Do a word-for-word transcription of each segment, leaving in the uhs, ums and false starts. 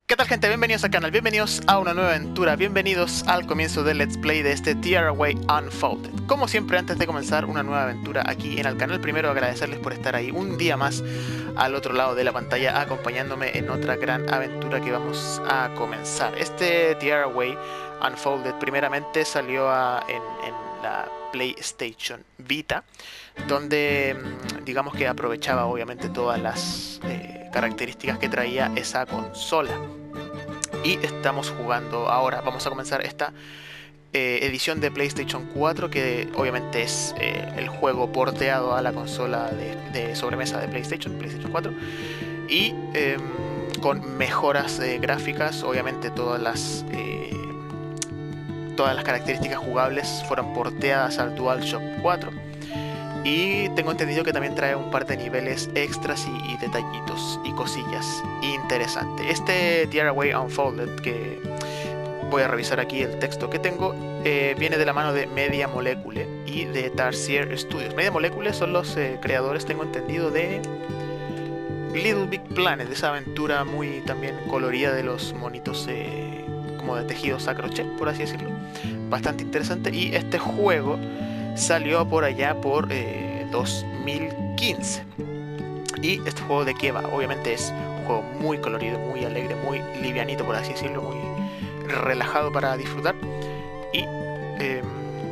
¿Qué tal, gente? Bienvenidos al canal, bienvenidos a una nueva aventura, bienvenidos al comienzo del Let's Play de este Tearaway Unfolded. Como siempre, antes de comenzar una nueva aventura aquí en el canal, primero agradecerles por estar ahí un día más al otro lado de la pantalla acompañándome en otra gran aventura que vamos a comenzar. Este Tearaway Unfolded primeramente salió a, en, en la PlayStation Vita, donde digamos que aprovechaba obviamente todas las eh, características que traía esa consola. Y estamos jugando ahora, vamos a comenzar esta eh, edición de PlayStation cuatro, que obviamente es eh, el juego porteado a la consola de, de sobremesa de PlayStation, PlayStation cuatro, y eh, con mejoras eh, gráficas. Obviamente todas las eh, todas las características jugables fueron porteadas al DualShock cuatro. Y tengo entendido que también trae un par de niveles extras y, y detallitos y cosillas interesantes. Este Tearaway Unfolded, que voy a revisar aquí el texto que tengo, eh, viene de la mano de Media Molecule y de Tarsier Studios. Media Molecule son los eh, creadores, tengo entendido, de Little Big Planet, de esa aventura muy también colorida de los monitos eh, como de tejidos a crochet, por así decirlo. Bastante interesante. Y este juego salió por allá por eh, dos mil quince. ¿Y este juego de qué va? Obviamente es un juego muy colorido, muy alegre, muy livianito, por así decirlo, muy relajado para disfrutar. Y eh,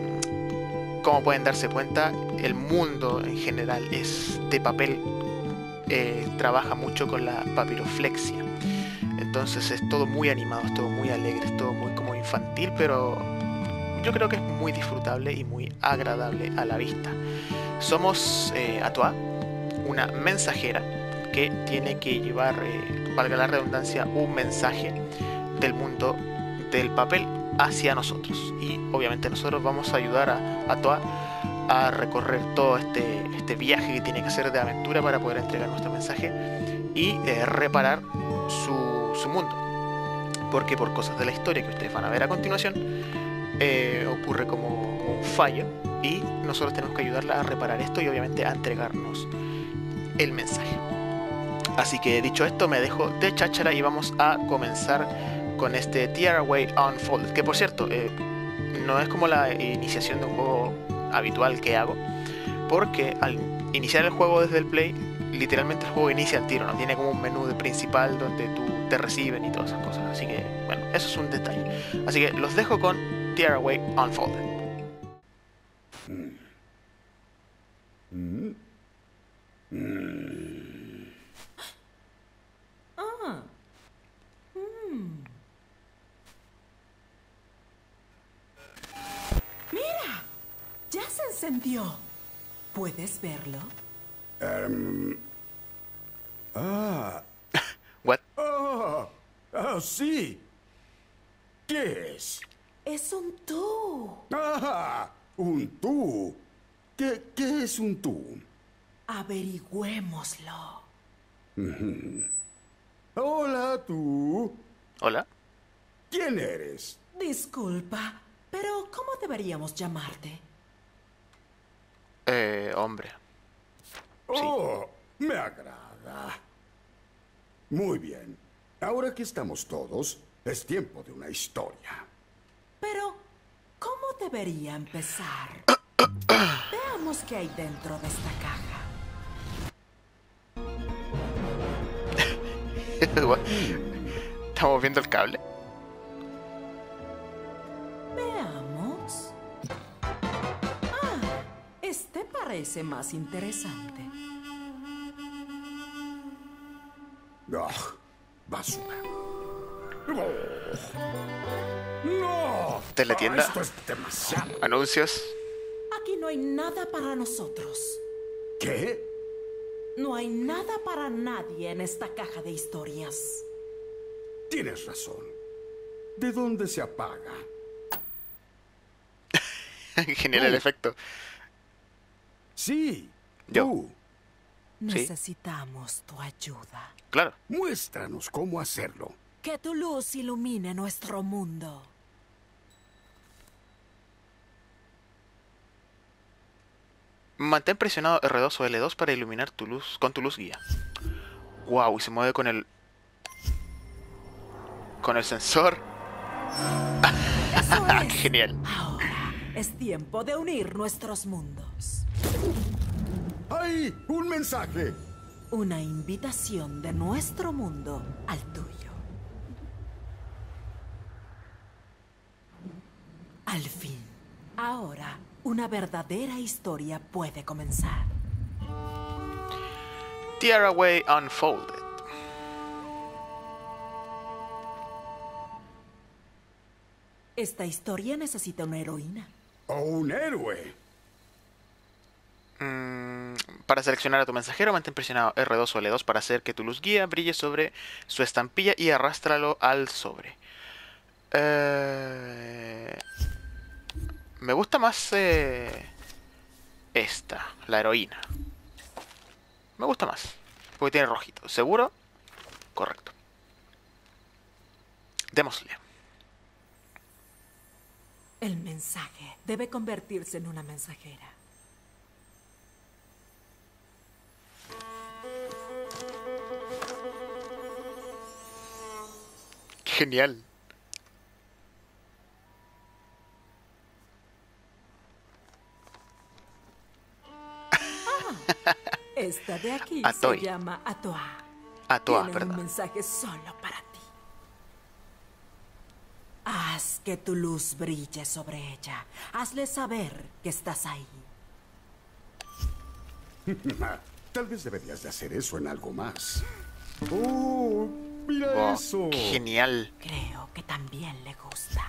como pueden darse cuenta, el mundo en general es de papel. Eh, trabaja mucho con la papiroflexia. Entonces es todo muy animado, es todo muy alegre, es todo muy como infantil, pero yo creo que es muy disfrutable y muy agradable a la vista. Somos eh, Atoa, una mensajera que tiene que llevar, eh, valga la redundancia, un mensaje del mundo del papel hacia nosotros. Y obviamente nosotros vamos a ayudar a Atoa a recorrer todo este, este viaje que tiene que hacer de aventura para poder entregar nuestro mensaje y eh, reparar su, su mundo. Porque por cosas de la historia que ustedes van a ver a continuación, Eh, ocurre como un fallo y nosotros tenemos que ayudarla a reparar esto y obviamente a entregarnos el mensaje. Así que dicho esto, me dejo de cháchara y vamos a comenzar con este Tearaway Unfolded, que por cierto eh, no es como la iniciación de un juego habitual que hago, porque al iniciar el juego desde el Play, literalmente el juego inicia al tiro, no tiene como un menú de principal donde tú te reciben y todas esas cosas. Así que bueno, eso es un detalle. Así que los dejo con Tearaway Unfolded. Mm. Mm. Mm. Ah. Mm. Mira, ya se encendió. ¿Puedes verlo? Um. Ah. What? Ah. Ah, sí. ¿Qué es? Es un tú. Ah, un tú. ¿Qué, qué es un tú? Averigüémoslo. Mm-hmm. Hola, tú. Hola. ¿Quién eres? Disculpa, pero ¿cómo deberíamos llamarte? Eh, hombre. Sí. Oh, me agrada. Muy bien. Ahora que estamos todos, es tiempo de una historia. Pero, ¿cómo debería empezar? Veamos qué hay dentro de esta caja. Estamos viendo el cable. Veamos. Ah, este parece más interesante. Ah, basura. ¡No! Teletienda. Ah, esto es demasiado. Anuncios. Aquí no hay nada para nosotros. ¿Qué? No hay nada para nadie en esta caja de historias. Tienes razón. ¿De dónde se apaga? Genial el efecto. Sí. Yo. Tú. Necesitamos tu ayuda. Claro. Muéstranos cómo hacerlo. Que tu luz ilumine nuestro mundo. Mantén presionado R dos o L dos para iluminar tu luz con tu luz guía. Wow, y se mueve con el con el sensor. Eso es. Genial. Ahora es tiempo de unir nuestros mundos. ¡Ay! ¡Un mensaje! Una invitación de nuestro mundo al tuyo. Al fin, ahora una verdadera historia puede comenzar. Tearaway Unfolded. Esta historia necesita una heroína. ¡O un héroe! Mm, para seleccionar a tu mensajero, mantén presionado R dos o L dos para hacer que tu luz guía brille sobre su estampilla y arrástralo al sobre. Eh, me gusta más eh, esta, la heroína. Me gusta más, porque tiene rojito. ¿Seguro? Correcto. Démosle. El mensaje debe convertirse en una mensajera. Genial. Esta de aquí Atoy. se llama Atoa. Atoa, Tiene ¿verdad? un mensaje solo para ti. Haz que tu luz brille sobre ella. Hazle saber que estás ahí. Tal vez deberías de hacer eso en algo más. ¡Oh! ¡Mira Wow, eso! genial. Creo que también le gusta.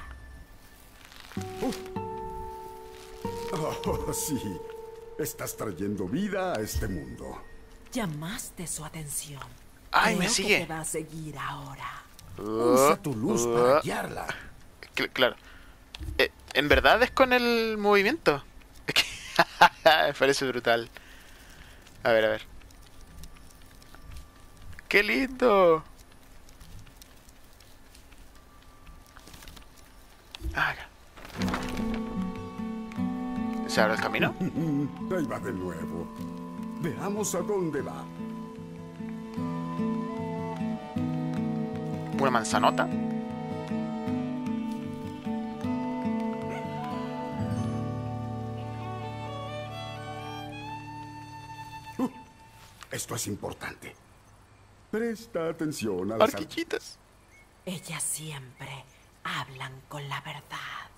Oh, sí. Estás trayendo vida a este mundo. Llamaste su atención. Ay, Creo me que sigue. te va a seguir ahora. Usa tu luz para Uh, guiarla. Cl- claro. Eh, ¿En verdad es con el movimiento? Es que me parece brutal. A ver, a ver. ¡Qué lindo! Ah, acá. ¿Se abre el camino? Ahí va de nuevo. Veamos a dónde va. ¿Una manzanota? Uh, esto es importante. Presta atención a las... Arquillitas. Ellas siempre hablan con la verdad.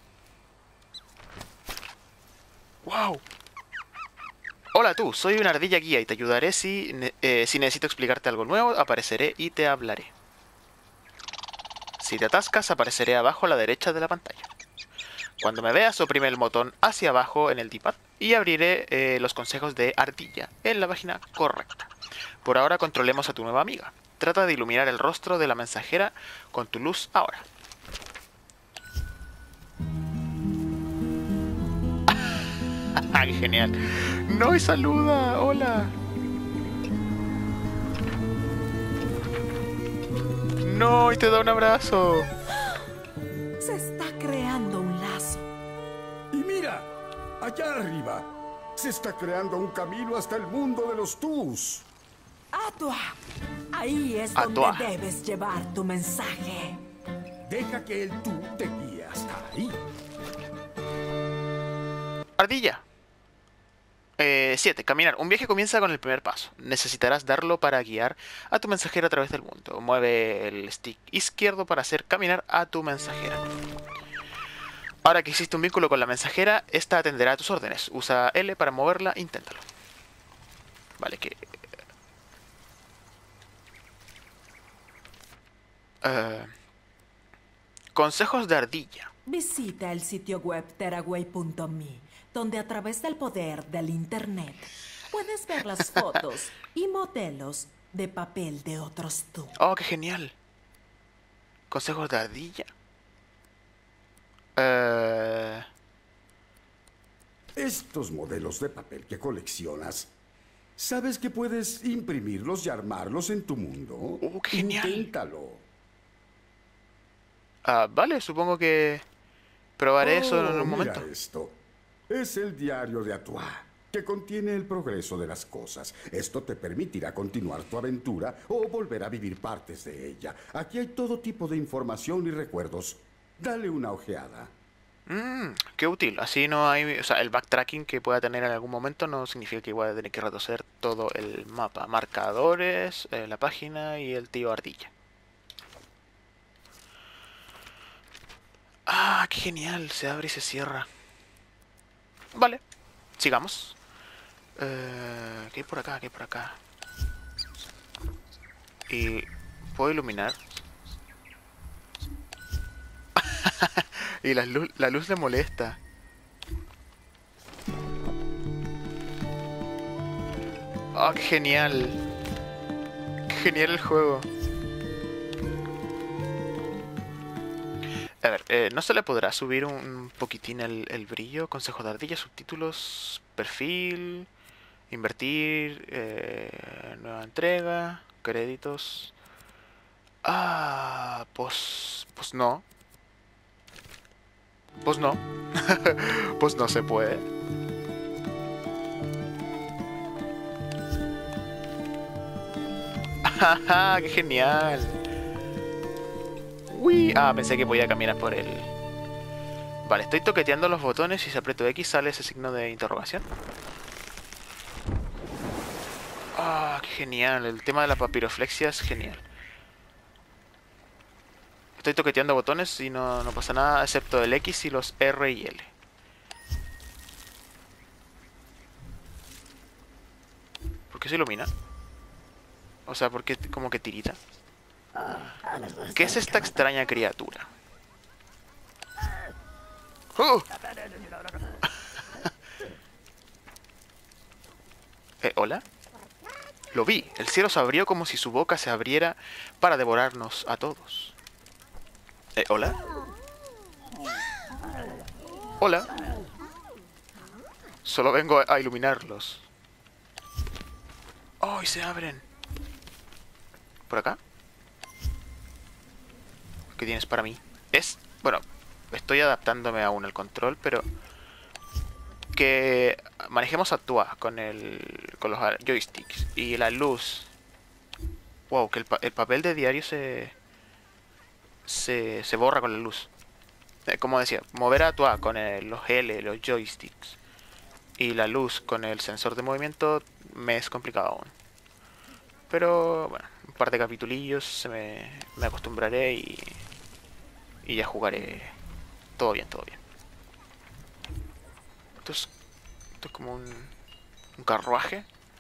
¡Wow! Hola tú, soy una ardilla guía y te ayudaré si, ne- eh, si necesito explicarte algo nuevo, apareceré y te hablaré. Si te atascas, apareceré abajo a la derecha de la pantalla. Cuando me veas, oprime el botón hacia abajo en el D-pad y abriré eh, los consejos de ardilla en la página correcta. Por ahora controlemos a tu nueva amiga. Trata de iluminar el rostro de la mensajera con tu luz ahora. ¡Qué genial! ¡No, y saluda! ¡Hola! ¡No, y te da un abrazo! Se está creando un lazo. Y mira, allá arriba, se está creando un camino hasta el mundo de los Tus. Atua. Ahí es Atua. donde debes llevar tu mensaje. Deja que el Tú te guíe hasta ahí. Ardilla. siete. Caminar. Un viaje comienza con el primer paso. Necesitarás darlo para guiar a tu mensajero a través del mundo. Mueve el stick izquierdo para hacer caminar a tu mensajera. Ahora que existe un vínculo con la mensajera, esta atenderá a tus órdenes. Usa L para moverla, inténtalo. Vale, que... Eh, consejos de ardilla. Visita el sitio web tearaway punto me, donde a través del poder del internet puedes ver las fotos y modelos de papel de otros tú. Oh, qué genial. Consejos de ardilla. Eh... Estos modelos de papel que coleccionas, ¿sabes que puedes imprimirlos y armarlos en tu mundo? ¡Oh, qué genial! Inténtalo. Ah, vale, supongo que probaré eso en Oh, un mira momento. esto. Es el diario de Atoa. que contiene el progreso de las cosas. Esto te permitirá continuar tu aventura o volver a vivir partes de ella. Aquí hay todo tipo de información y recuerdos. Dale una ojeada. Mmm, qué útil. Así no hay... O sea, el backtracking que pueda tener en algún momento no significa que voy a tener que retroceder todo el mapa. Marcadores, eh, la página y el tío Ardilla. Ah, qué genial. Se abre y se cierra. Vale, sigamos. Eh, ¿Qué hay por acá? ¿Qué hay por acá? Y... ¿puedo iluminar? Y la luz, la luz le molesta. ¡Oh, qué genial! ¡Qué genial el juego! A ver, eh, ¿no se le podrá subir un poquitín el, el brillo? Consejo de Ardilla, subtítulos, perfil, invertir, eh, nueva entrega, créditos... Ah, pues... pues no. Pues no. Pues no se puede. ¡Jaja! ¡Qué genial! ¡Uy! Ah, pensé que podía caminar por él. Vale, estoy toqueteando los botones y si aprieto X sale ese signo de interrogación. ¡Ah! ¡Qué genial! El tema de la papiroflexia es genial. Estoy toqueteando botones y no, no pasa nada excepto el X y los R y L. ¿Por qué se ilumina? O sea, ¿por qué como que tirita? ¿Qué es esta extraña criatura? ¡Uh! eh, ¿Hola? Lo vi. El cielo se abrió como si su boca se abriera para devorarnos a todos. Eh, ¿hola? ¿Hola? Solo vengo a iluminarlos. ¡Oh, y se abren! ¿Por acá? ¿Qué tienes para mí? Es... Bueno, estoy adaptándome aún al control, pero... Que manejemos a Tua con el... con los joysticks. Y la luz... Wow, que el, pa el papel de diario se... Se, se borra con la luz. Eh, como decía, mover a Tua con el, los L, los joysticks. Y la luz con el sensor de movimiento me es complicado aún. Pero bueno, un par de capitulillos se me, me acostumbraré y, y ya jugaré. Todo bien, todo bien. Esto es, esto es como un, un carruaje.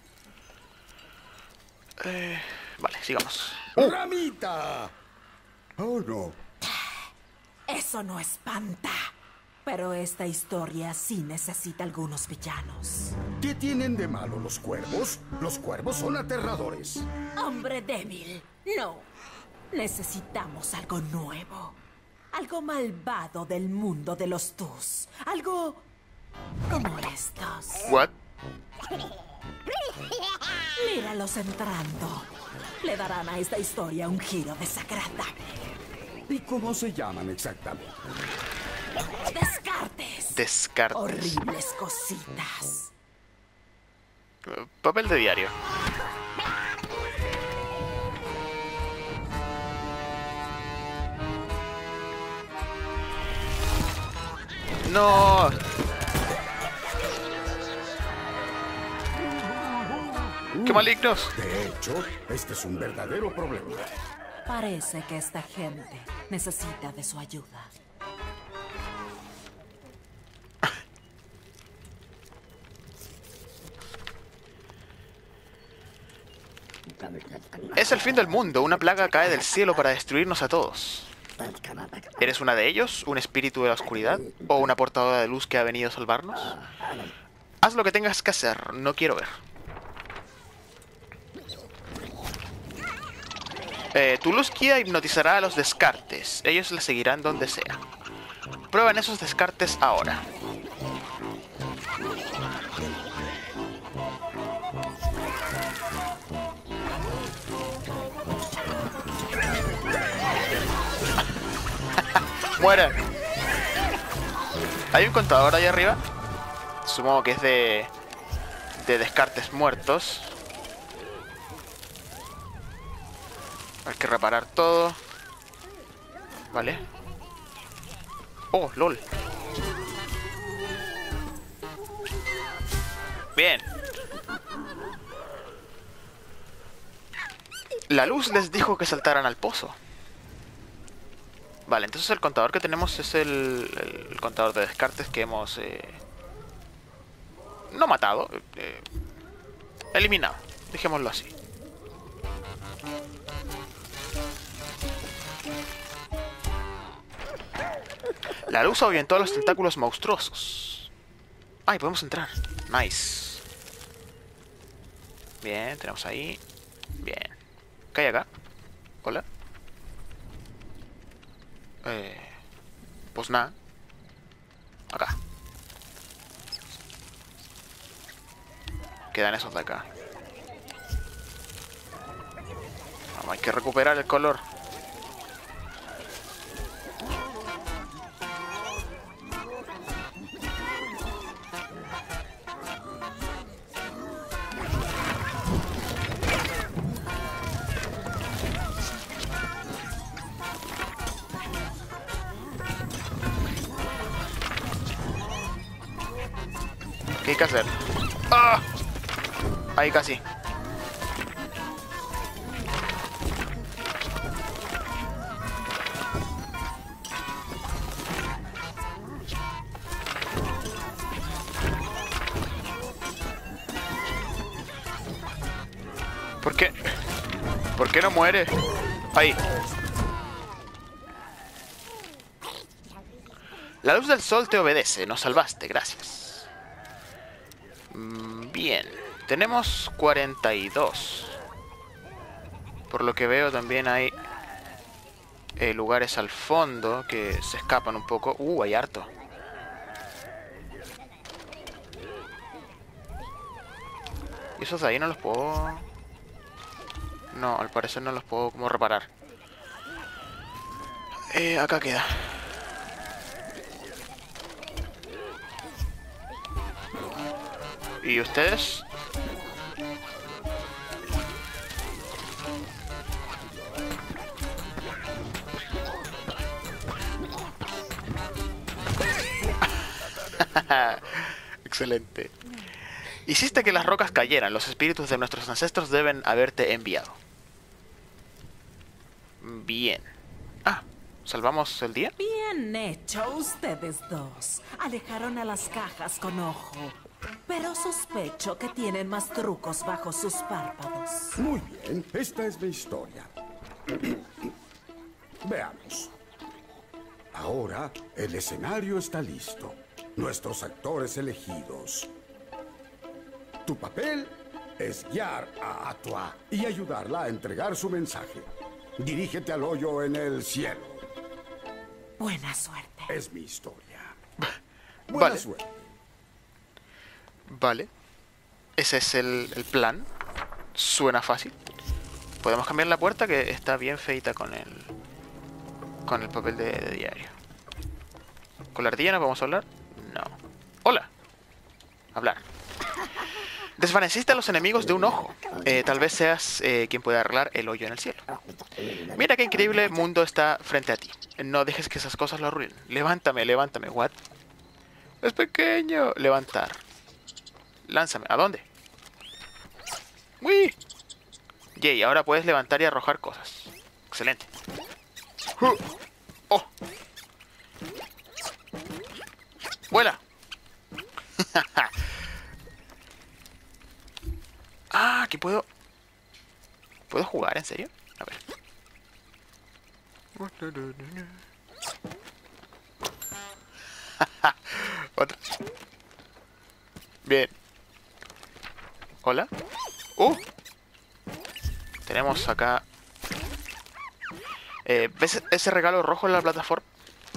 Eh, vale, sigamos. ¡Ramita! Oh, no. Eso no espanta. Pero esta historia sí necesita algunos villanos. ¿Qué tienen de malo los cuervos? Los cuervos son aterradores. Hombre débil, no. Necesitamos algo nuevo. Algo malvado del mundo de los Tus. Algo como estos. What? Míralos entrando. Le darán a esta historia un giro desagradable. ¿Y cómo se llaman exactamente? Descartes. Descartes. Horribles cositas. Uh, papel de diario. No. ¡Qué malignos! De hecho, este es un verdadero problema. Parece que esta gente necesita de su ayuda. Es el fin del mundo. Una plaga cae del cielo para destruirnos a todos. ¿Eres una de ellos? ¿Un espíritu de la oscuridad? ¿O una portadora de luz que ha venido a salvarnos? Haz lo que tengas que hacer. No quiero ver. Eh, tu luz guía hipnotizará a los Descartes. Ellos la seguirán donde sea. Prueban esos Descartes ahora. ¡Mueren! ¿Hay un contador ahí arriba? Supongo que es de... de descartes muertos. Hay que reparar todo. Vale. Oh, lol. Bien. La luz les dijo que saltaran al pozo. Vale, entonces el contador que tenemos es el, el contador de descartes que hemos... Eh, no matado. Eh, eliminado. Dejémoslo así. La luz ahuyentó a los tentáculos monstruosos. Ay, podemos entrar. Nice. Bien, tenemos ahí. Bien. ¿Qué hay acá? Hola. Eh, pues nada. Acá. Quedan esos de acá. Vamos, hay que recuperar el color. ¿Qué hay que hacer? ¡Ah! Ahí casi. ¿Por qué? ¿Por qué no muere? Ahí. La luz del sol te obedece. Nos salvaste. Gracias. Bien, tenemos cuarenta y dos. Por lo que veo también hay eh, lugares al fondo que se escapan un poco. Uh, hay harto. Y esos de ahí no los puedo... No, al parecer no los puedo como reparar. Eh, acá queda. ¿Y ustedes? Excelente. Hiciste que las rocas cayeran. Los espíritus de nuestros ancestros deben haberte enviado. Bien. Ah, ¿salvamos el día? Bien hecho, ustedes dos. Alejaron a las cajas con ojo. Pero sospecho que tienen más trucos bajo sus párpados. Muy bien, esta es mi historia. Veamos. Ahora el escenario está listo. Nuestros actores elegidos. Tu papel es guiar a Atua y ayudarla a entregar su mensaje. Dirígete al hoyo en el cielo. Buena suerte. Es mi historia. Buena Vale. suerte. Vale. Ese es el, el plan. Suena fácil. Podemos cambiar la puerta que está bien feita con el... Con el papel de, de diario. ¿Con la ardilla no podemos hablar? No. Hola. Hablar. Desvaneciste a los enemigos de un ojo. Eh, tal vez seas eh, quien pueda arreglar el hoyo en el cielo. Mira qué increíble mundo está frente a ti. No dejes que esas cosas lo arruinen. Levántame, levántame. What? Es pequeño. Levantar. Lánzame. ¿A dónde? ¡Uy! Yay, ahora puedes levantar y arrojar cosas. Excelente. Uh. ¡Oh! ¡Vuela! Ah, aquí puedo... ¿Puedo jugar? ¿En serio? A ver. Otra. Bien. Hola. ¡Uh! Tenemos acá... Eh, ¿Ves ese regalo rojo en la plataforma?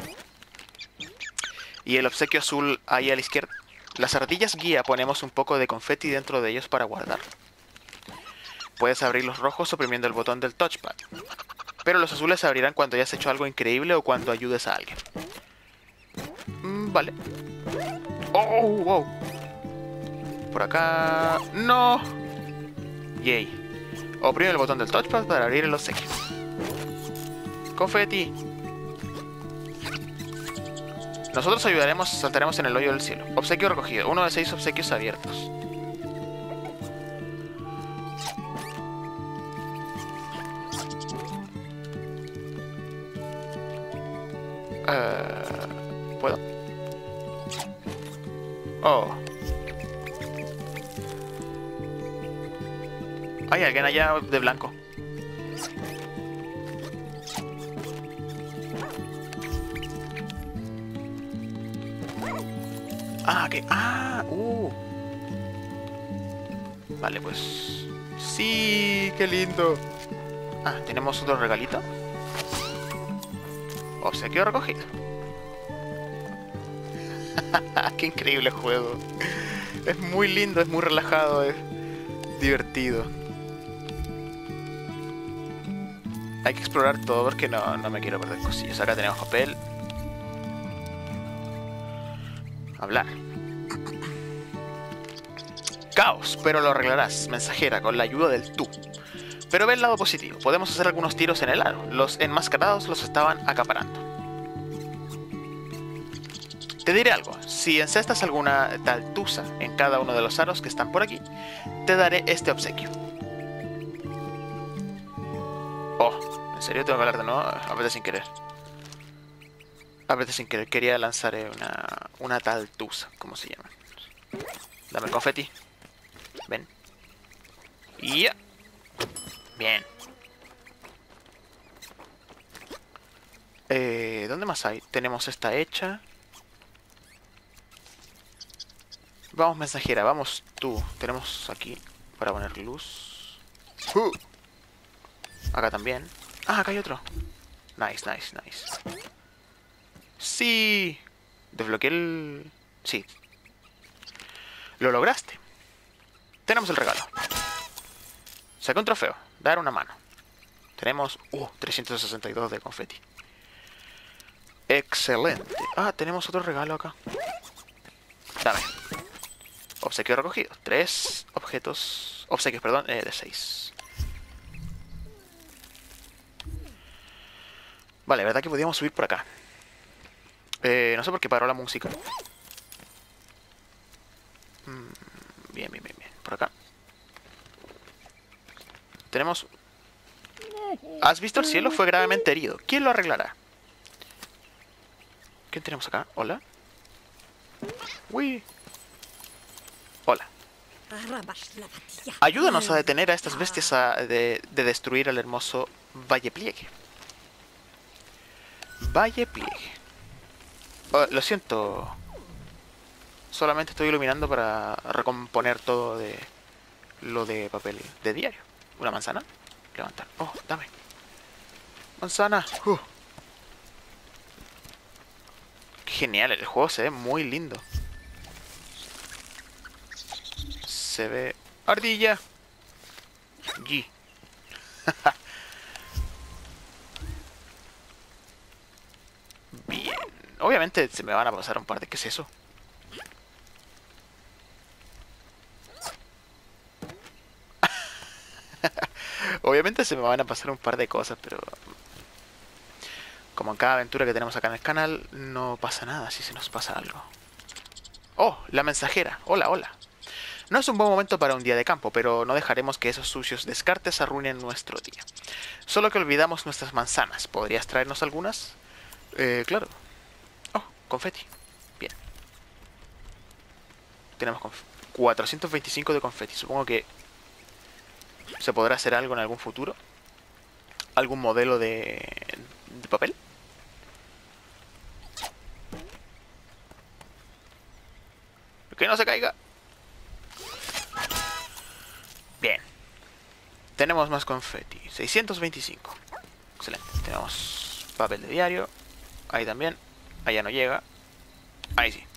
Y el obsequio azul ahí a la izquierda. Las ardillas guía ponemos un poco de confeti dentro de ellos para guardar. Puedes abrir los rojos oprimiendo el botón del touchpad. Pero los azules se abrirán cuando hayas hecho algo increíble o cuando ayudes a alguien. Mm, vale. Oh, wow. Por acá... ¡No! Yay. Oprime el botón del touchpad para abrir el obsequio. Confeti. Nosotros ayudaremos, saltaremos en el hoyo del cielo. Obsequio recogido. Uno de seis obsequios abiertos. Uh, ¿Puedo? Oh. Hay alguien allá de blanco. Ah, que... Ah, uh. Vale, pues... Sí, qué lindo. Ah, tenemos otro regalito. Obsequio recogido. Qué increíble juego. Es muy lindo, es muy relajado, es divertido. Hay que explorar todo porque no, no me quiero perder cosillas. Acá tenemos papel. Hablar. Caos, pero lo arreglarás, mensajera, con la ayuda del tú. Pero ve el lado positivo. Podemos hacer algunos tiros en el aro. Los enmascarados los estaban acaparando. Te diré algo. Si encestas alguna taltusa en cada uno de los aros que están por aquí, te daré este obsequio. Oh, ¿en serio tengo que hablar de nuevo? A veces sin querer. A veces sin querer. Quería lanzar una, una taltusa, ¿cómo se llama? Dame el confeti. Ven. Y ya. Bien. Eh, ¿Dónde más hay? Tenemos esta hecha. Vamos, mensajera, vamos tú. Tenemos aquí para poner luz. Uh. Acá también. Ah, acá hay otro. Nice, nice, nice. Sí. Desbloqueé el... Sí. Lo lograste. Tenemos el regalo. Saca un trofeo. Dar una mano. Tenemos... Uh, trescientos sesenta y dos de confeti. Excelente. Ah, tenemos otro regalo acá. Dame. Obsequio recogido. Tres objetos... Obsequios, perdón, eh, de seis. Vale, verdad que podíamos subir por acá. Eh, no sé por qué paró la música. Mm, bien, bien, bien, bien. Por acá. Tenemos... ¿Has visto el cielo? Fue gravemente herido. ¿Quién lo arreglará? ¿Qué tenemos acá? ¿Hola? Uy. Hola. Ayúdanos a detener a estas bestias a, de, de destruir el hermoso Valle Pliegue. Valle Pliegue. Oh, lo siento. Solamente estoy iluminando para recomponer todo de lo de papel de diario. ¿Una manzana? Levantar. Oh, dame. Manzana. Uh. Qué genial. El juego se ve muy lindo. Se ve... ¡Ardilla! G. Bien. Obviamente se me van a pasar un par de... ¿Qué es eso? Obviamente se me van a pasar un par de cosas, pero... Como en cada aventura que tenemos acá en el canal, no pasa nada si se nos pasa algo. ¡Oh! La mensajera. Hola, hola. No es un buen momento para un día de campo, pero no dejaremos que esos sucios descartes arruinen nuestro día. Solo que olvidamos nuestras manzanas. ¿Podrías traernos algunas? Eh, claro. Oh, confeti. Bien. Tenemos conf cuatrocientos veinticinco de confeti. Supongo que se podrá hacer algo en algún futuro. ¿Algún modelo de, de papel? Que no se caiga. Bien. Tenemos más confeti. seiscientos veinticinco. Excelente. Tenemos papel de diario. Ahí también. Allá no llega. Ahí sí.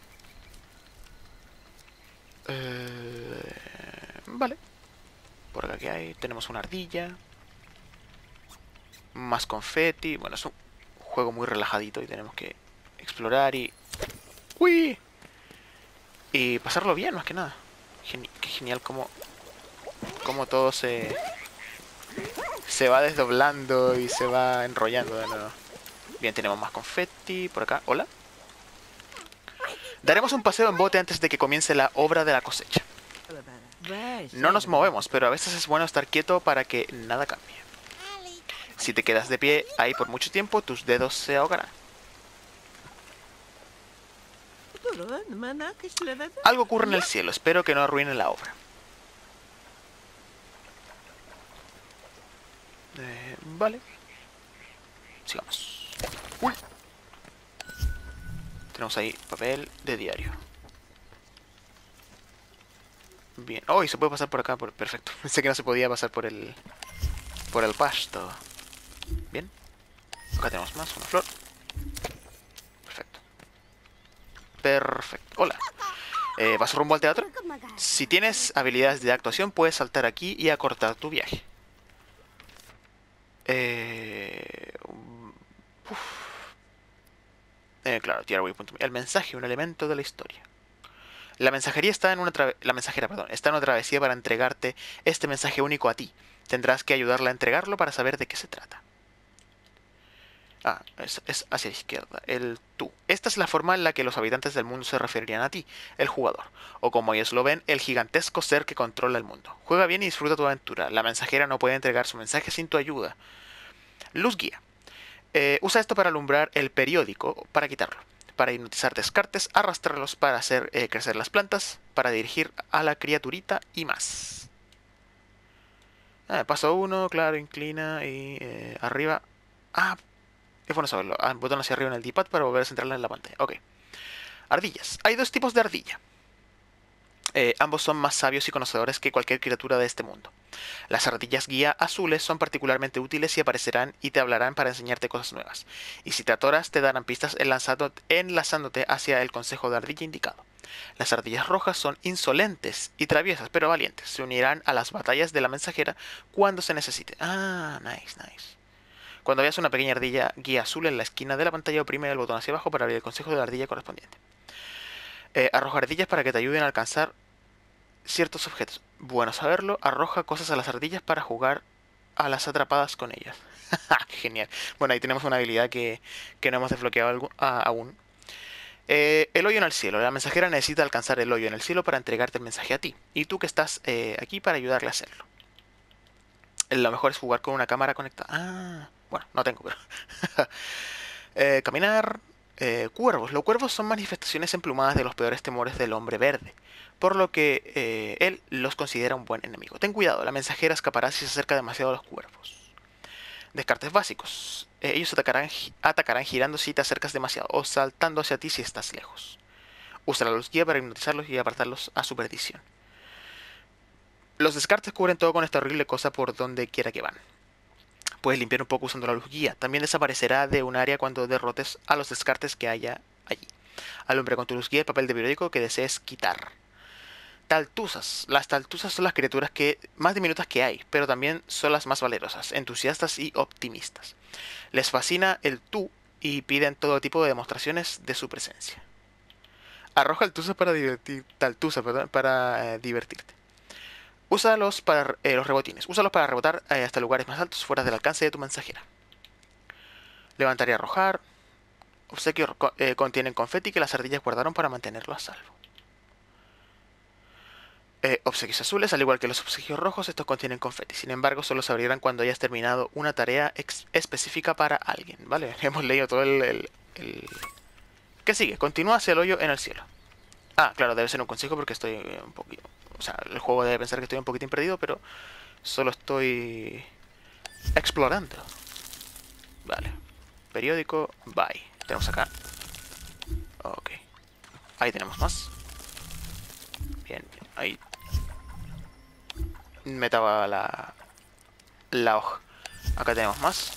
Eh, vale. Por acá que hay. Tenemos una ardilla. Más confeti. Bueno, es un juego muy relajadito y tenemos que explorar y... ¡Uy! Y pasarlo bien, más que nada. Geni qué genial como, como todo se, se va desdoblando y se va enrollando de nuevo. Bien, tenemos más confeti por acá. Hola. Daremos un paseo en bote antes de que comience la obra de la cosecha. No nos movemos, pero a veces es bueno estar quieto para que nada cambie. Si te quedas de pie ahí por mucho tiempo, tus dedos se ahogarán. Algo ocurre en el cielo, espero que no arruine la obra. Eh, vale. Sigamos. Uy. Tenemos ahí papel de diario. Bien. Oh, y se puede pasar por acá. Por... Perfecto. Pensé que no se podía pasar por el... Por el pasto. Bien. Acá tenemos más. Una flor. Perfecto. Perfecto. Hola. Eh, ¿Vas rumbo al teatro? Si tienes habilidades de actuación, puedes saltar aquí y acortar tu viaje. Eh... Uf. Eh, claro, tiarway punto me. El mensaje, un elemento de la historia. La mensajería está en una trave... la mensajera, perdón, está en una travesía para entregarte este mensaje único a ti. Tendrás que ayudarla a entregarlo para saber de qué se trata. Ah, es, es hacia la izquierda. El tú. Esta es la forma en la que los habitantes del mundo se referirían a ti, el jugador. O como ellos lo ven, el gigantesco ser que controla el mundo. Juega bien y disfruta tu aventura. La mensajera no puede entregar su mensaje sin tu ayuda. Luz guía. Eh, usa esto para alumbrar el periódico, para quitarlo, para hipnotizar descartes, arrastrarlos para hacer eh, crecer las plantas, para dirigir a la criaturita y más. Ah, paso uno, claro, inclina y eh, arriba. Ah, es bueno saberlo. Ah, botón hacia arriba en el D-pad para volver a centrarla en la pantalla. Ok. Ardillas. Hay dos tipos de ardilla. Eh, ambos son más sabios y conocedores que cualquier criatura de este mundo. Las ardillas guía azules son particularmente útiles y aparecerán y te hablarán para enseñarte cosas nuevas. Y si te atoras, te darán pistas enlazándote hacia el consejo de ardilla indicado. Las ardillas rojas son insolentes y traviesas, pero valientes. Se unirán a las batallas de la mensajera cuando se necesite. Ah, nice, nice. Cuando veas una pequeña ardilla guía azul en la esquina de la pantalla, oprime el botón hacia abajo para abrir el consejo de la ardilla correspondiente. Eh, arroja ardillas para que te ayuden a alcanzar ciertos objetos. Bueno saberlo. Arroja cosas a las ardillas para jugar a las atrapadas con ellas. Genial. Bueno, ahí tenemos una habilidad que, que no hemos desbloqueado algo, ah, aún. Eh, el hoyo en el cielo. La mensajera necesita alcanzar el hoyo en el cielo para entregarte el mensaje a ti. Y tú que estás eh, aquí para ayudarle a hacerlo. Lo mejor es jugar con una cámara conectada. Ah, bueno, no tengo, pero... eh, caminar... Eh, cuervos. Los cuervos son manifestaciones emplumadas de los peores temores del hombre verde, por lo que eh, él los considera un buen enemigo. Ten cuidado, la mensajera escapará si se acerca demasiado a los cuervos. Descartes básicos. Eh, ellos atacarán, atacarán girando si te acercas demasiado o saltando hacia ti si estás lejos. Usa la luz guía para hipnotizarlos y apartarlos a su perdición. Los descartes cubren todo con esta horrible cosa por donde quiera que van. Puedes limpiar un poco usando la luz guía. También desaparecerá de un área cuando derrotes a los descartes que haya allí. Alumbra con tu luz guía el papel de periódico que desees quitar. Taltuzas. Las taltuzas son las criaturas que más diminutas que hay, pero también son las más valerosas, entusiastas y optimistas. Les fascina el tú y piden todo tipo de demostraciones de su presencia. Arroja taltuzas para divertir, taltuzas, perdón, para eh, divertirte. Úsalos para eh, los rebotines. Úsalos para rebotar eh, hasta lugares más altos fuera del alcance de tu mensajera. Levantar y arrojar. Obsequios eh, contienen confeti que las ardillas guardaron para mantenerlo a salvo. Eh, obsequios azules, al igual que los obsequios rojos, estos contienen confeti. Sin embargo, solo se abrirán cuando hayas terminado una tarea específica para alguien. ¿Vale? Hemos leído todo el, el, el... ¿Qué sigue? Continúa hacia el hoyo en el cielo. Ah, claro, debe ser un consejo porque estoy un poquito... O sea, el juego debe pensar que estoy un poquitín perdido, pero solo estoy explorando. Vale. Periódico, bye. Tenemos acá. Ok. Ahí tenemos más. Bien, bien. Ahí. Metaba la... La hoja. Acá tenemos más.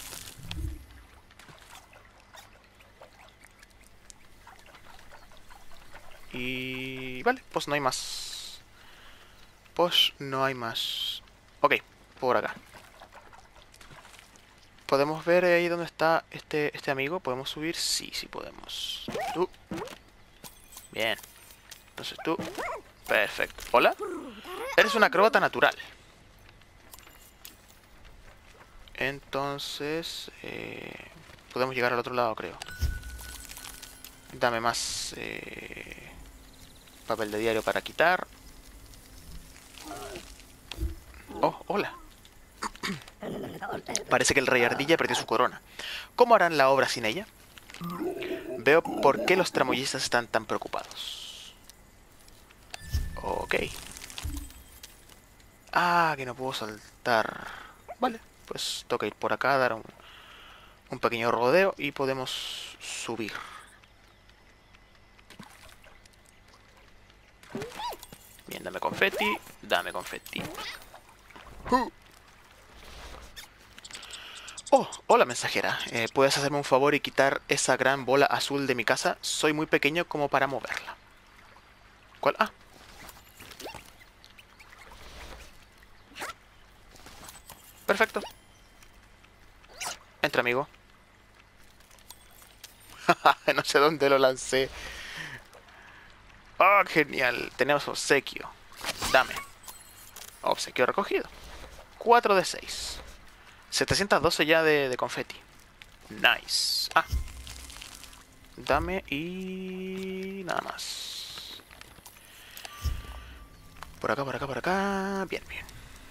Y... Vale, pues no hay más. Pues no hay más. Ok, por acá. ¿Podemos ver ahí dónde está este, este amigo? ¿Podemos subir? Sí, sí podemos. Tú. Bien. Entonces tú. Perfecto. ¿Hola? Eres una acróbata natural. Entonces... Eh, podemos llegar al otro lado, creo. Dame más... Eh, papel de diario para quitar. Oh, hola. Parece que el rey ardilla perdió su corona. ¿Cómo harán la obra sin ella? Veo por qué los tramoyistas están tan preocupados. Ok. Ah, que no puedo saltar. Vale, pues toca ir por acá, dar un, un pequeño rodeo y podemos subir. Bien, dame confeti, dame confeti. Uh. Oh, hola mensajera. Eh, ¿Puedes hacerme un favor y quitar esa gran bola azul de mi casa? Soy muy pequeño como para moverla. ¿Cuál? Ah. Perfecto. Entra, amigo. No sé dónde lo lancé. Oh, genial. Tenemos obsequio. Dame. Obsequio recogido. cuatro de seis. setecientos doce ya de, de confeti. Nice. Ah. Dame y... nada más. Por acá, por acá, por acá. Bien, bien.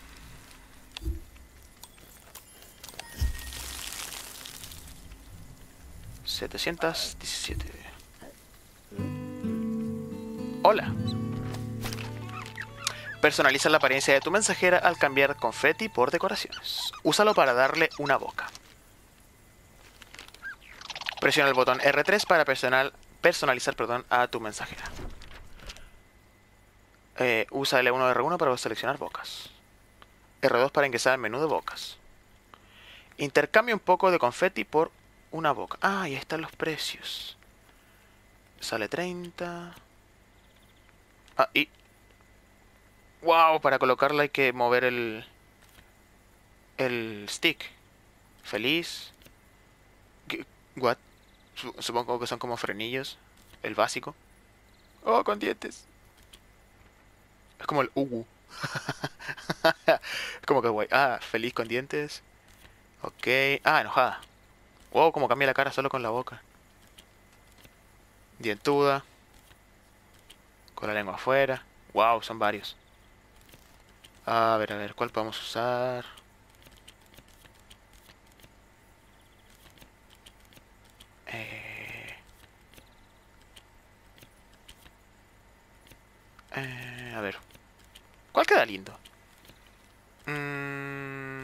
setecientos diecisiete. Hola. Personaliza la apariencia de tu mensajera al cambiar confeti por decoraciones. Úsalo para darle una boca. Presiona el botón erre tres para personal, personalizar perdón, a tu mensajera. Eh, usa ele uno erre uno para seleccionar bocas. erre dos para ingresar al menú de bocas. Intercambia un poco de confeti por una boca. Ah, y ahí están los precios. Sale treinta. Ah, y... wow, para colocarla hay que mover el... el stick. Feliz. ¿Qué? What? Supongo que son como frenillos. El básico. Oh, con dientes. Es como el Ugu. Como que guay. Ah, feliz con dientes. Ok. Ah, enojada. Wow, como cambia la cara solo con la boca. Dientuda. Con la lengua afuera. Wow, son varios. A ver, a ver, ¿cuál podemos usar? Eh... Eh, a ver. ¿Cuál queda lindo? Mm...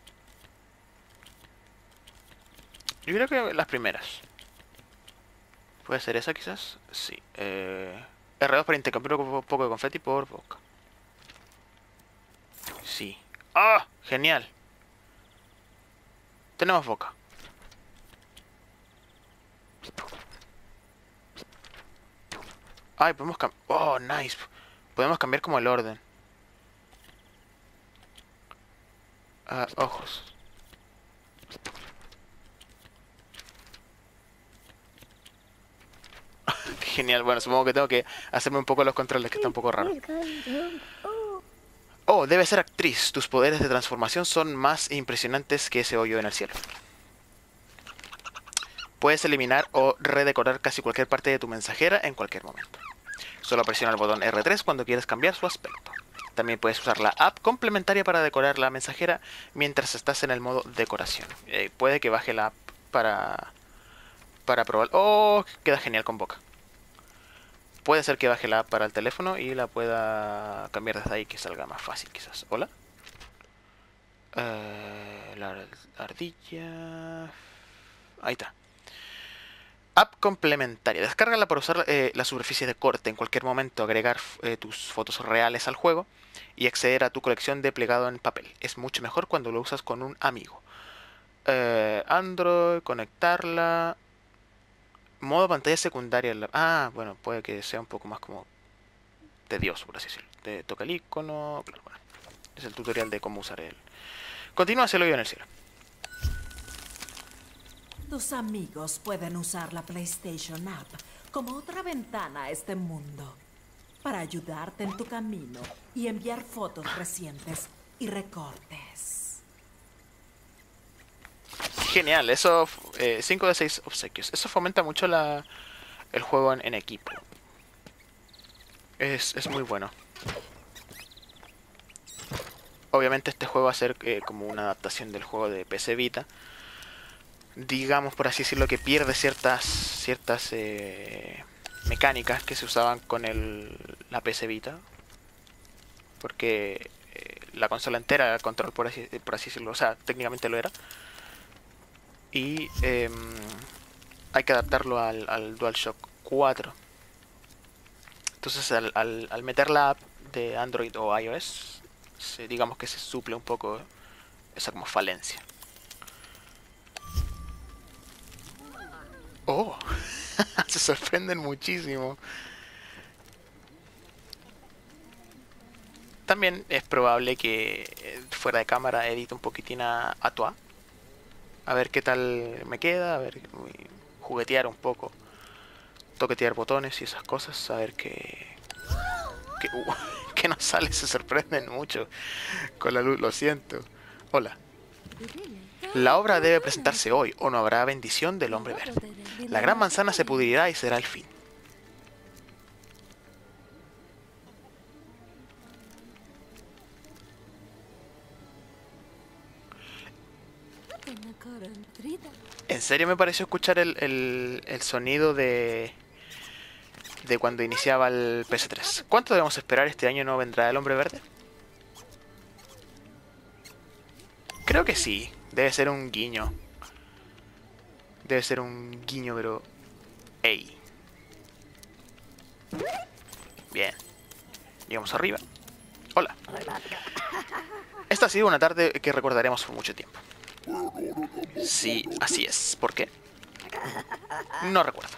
Yo creo que las primeras. ¿Puede ser esa quizás? Sí. Eh... erre dos para intercambiar un poco de confeti por boca. Sí. ¡Ah! Genial. Tenemos boca. Ay, podemos cambiar... oh, nice. Podemos cambiar como el orden. Ah, ojos. Genial. Bueno, supongo que tengo que hacerme un poco los controles, que está un poco raro. Oh, debe ser actriz. Tus poderes de transformación son más impresionantes que ese hoyo en el cielo. Puedes eliminar o redecorar casi cualquier parte de tu mensajera en cualquier momento. Solo presiona el botón erre tres cuando quieres cambiar su aspecto. También puedes usar la app complementaria para decorar la mensajera mientras estás en el modo decoración. Eh, puede que baje la app para, para probar. Oh, queda genial con boca. Puede ser que baje la app para el teléfono y la pueda cambiar desde ahí, que salga más fácil quizás. ¿Hola? Uh, la ardilla... ahí está. App complementaria. Descárgala para usar eh, la superficie de corte en cualquier momento, agregar eh, tus fotos reales al juego y acceder a tu colección de plegado en papel. Es mucho mejor cuando lo usas con un amigo. Eh, Android, conectarla. Modo pantalla secundaria. Ah, bueno, puede que sea un poco más como tedioso, por así decirlo. Te toca el icono. Claro, bueno. Es el tutorial de cómo usar el... Continúa hacia el hoyo en el cielo. Tus amigos pueden usar la PlayStation App como otra ventana a este mundo para ayudarte en tu camino y enviar fotos recientes y recortes. Genial, eso, eh, cinco de seis obsequios. Eso fomenta mucho la, el juego en, en equipo. Es, es muy bueno. Obviamente este juego va a ser eh, como una adaptación del juego de P C Vita. Digamos, por así decirlo, que pierde ciertas ciertas eh, mecánicas que se usaban con el, la P C Vita. Porque eh, la consola entera era el control, por así, por así decirlo. O sea, técnicamente lo era. Y eh, hay que adaptarlo al, al DualShock cuatro. Entonces al, al, al meter la app de Android o iOS, se, digamos que se suple un poco esa como falencia. Oh, se sorprenden muchísimo. También es probable que fuera de cámara edite un poquitín a Atua. A ver qué tal me queda, a ver, juguetear un poco, toquetear botones y esas cosas, a ver qué... Que, uh, que nos sale, se sorprenden mucho con la luz, lo siento. Hola. La obra debe presentarse hoy, o no habrá bendición del hombre verde. La gran manzana se pudrirá y será el fin. En serio me pareció escuchar el, el, el sonido de... de cuando iniciaba el P S tres. ¿Cuánto debemos esperar? ¿Este año no vendrá el hombre verde? Creo que sí. Debe ser un guiño. Debe ser un guiño, pero... ¡Ey! Bien. Llegamos arriba. Hola. Esta ha sido una tarde que recordaremos por mucho tiempo. Sí, así es. ¿Por qué? No recuerdo.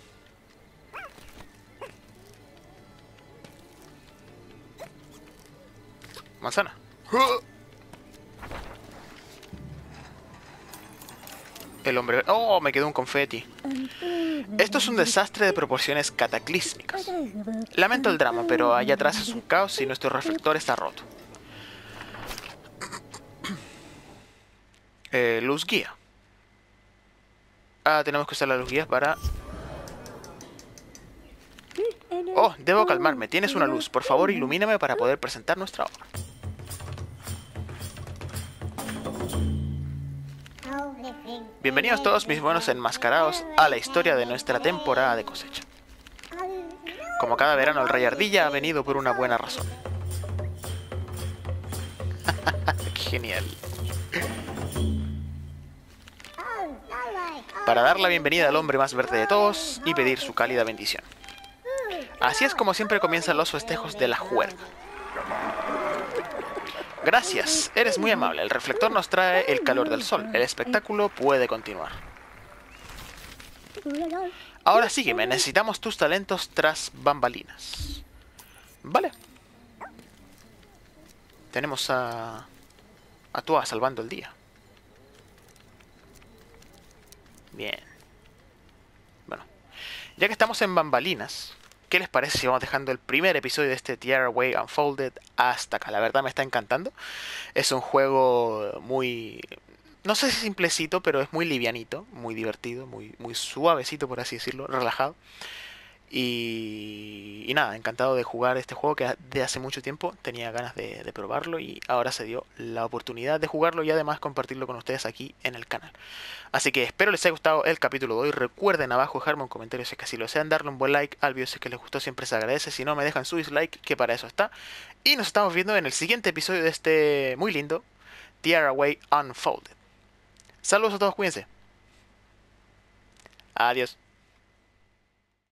Manzana. El hombre... ¡Oh! Me quedó un confeti. Esto es un desastre de proporciones cataclísmicas. Lamento el drama, pero allá atrás es un caos y nuestro reflector está roto. Eh, luz guía. Ah, tenemos que usar la luz guía para... Oh, debo calmarme. Tienes una luz. Por favor, ilumíname para poder presentar nuestra obra. Bienvenidos todos mis buenos enmascarados a la historia de nuestra temporada de cosecha. Como cada verano, el Rey Ardilla ha venido por una buena razón. Qué genial. Para dar la bienvenida al hombre más verde de todos y pedir su cálida bendición. Así es como siempre comienzan los festejos de la juerga. Gracias, eres muy amable. El reflector nos trae el calor del sol. El espectáculo puede continuar. Ahora sígueme, necesitamos tus talentos tras bambalinas. Vale. Tenemos a... a Tua salvando el día. Bien. Bueno, ya que estamos en bambalinas, ¿qué les parece si vamos dejando el primer episodio de este Tearaway Unfolded hasta acá? La verdad me está encantando. Es un juego muy... no sé si simplecito, pero es muy livianito, muy divertido, muy, muy suavecito, por así decirlo, relajado. Y, y nada, encantado de jugar este juego que de hace mucho tiempo tenía ganas de, de probarlo y ahora se dio la oportunidad de jugarlo y además compartirlo con ustedes aquí en el canal. Así que espero les haya gustado el capítulo de hoy. Recuerden abajo dejarme un comentario si es que así lo sean, darle un buen like al video si es que les gustó, siempre se agradece. Si no, me dejan su dislike, que para eso está. Y nos estamos viendo en el siguiente episodio de este muy lindo Tearaway Unfolded. Saludos a todos, cuídense. Adiós.